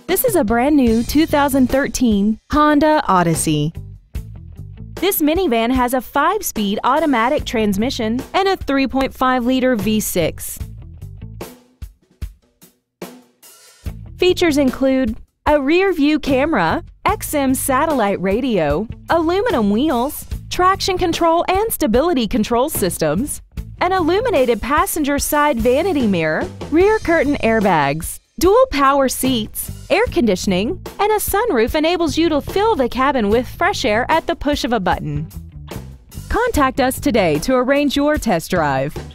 This is a brand new 2013 Honda Odyssey. This minivan has a 5-speed automatic transmission and a 3.5-liter V6. Features include a rear-view camera, XM satellite radio, aluminum wheels, traction control and stability control systems, an illuminated passenger side vanity mirror, rear curtain airbags, dual power seats, air conditioning, and a sunroof enables you to fill the cabin with fresh air at the push of a button. Contact us today to arrange your test drive.